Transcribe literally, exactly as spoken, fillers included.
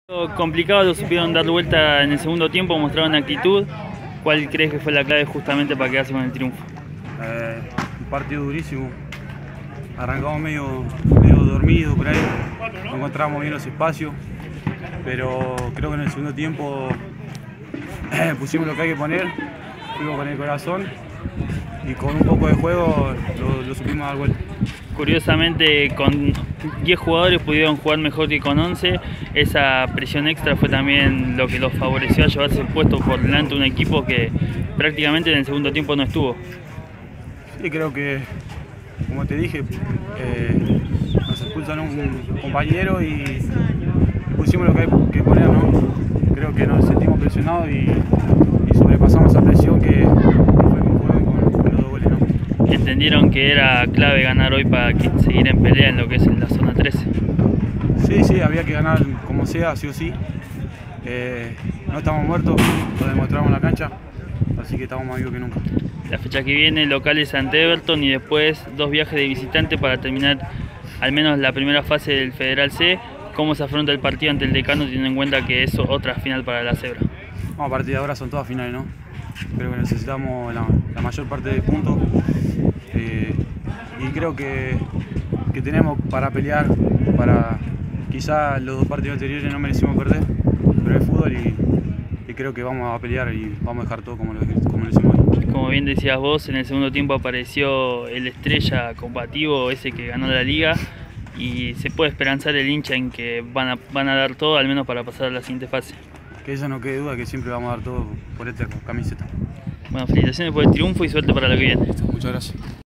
Complicado, lo supieron dar vuelta en el segundo tiempo, mostraron actitud. ¿Cuál crees que fue la clave justamente para quedarse con el triunfo? Eh, un partido durísimo. Arrancamos medio, medio dormido por ahí, no encontramos bien los espacios, pero creo que en el segundo tiempo eh, pusimos lo que hay que poner, fuimos con el corazón y con un poco de juego lo, lo supimos dar vuelta. Curiosamente, con diez jugadores pudieron jugar mejor que con once. Esa presión extra fue también lo que los favoreció a llevarse el puesto por delante de un equipo que prácticamente en el segundo tiempo no estuvo. Sí, creo que, como te dije, eh, nos expulsan un compañero y pusimos lo que hay que poner, ¿no? Creo que nos sentimos presionados y, y sobrepasamos esa presión que fue un juego con, con los dos goles, ¿no? ¿Entendieron que era clave ganar hoy para seguir en pelea en lo que es en la zona trece? Sí, sí, había que ganar como sea, sí o sí. Eh, no estamos muertos, lo demostramos en la cancha, así que estamos más vivos que nunca. La fecha que viene, locales ante Everton y después dos viajes de visitante para terminar al menos la primera fase del Federal C. ¿Cómo se afronta el partido ante el Decano teniendo en cuenta que es otra final para la Cebra? No, a partir de ahora son todas finales, ¿no? Creo que necesitamos la, la mayor parte de puntos eh, y creo que, que tenemos para pelear, para quizás los dos partidos anteriores no merecimos perder, pero es fútbol y, y creo que vamos a pelear y vamos a dejar todo como lo, como lo hicimos hoy. Como bien decías vos, en el segundo tiempo apareció el Estrella combativo, ese que ganó la liga, y se puede esperanzar el hincha en que van a, van a dar todo, al menos para pasar a la siguiente fase. Que eso no quede duda, que siempre vamos a dar todo por esta camiseta. Bueno, felicitaciones por el triunfo y suerte para lo que viene. Muchas gracias.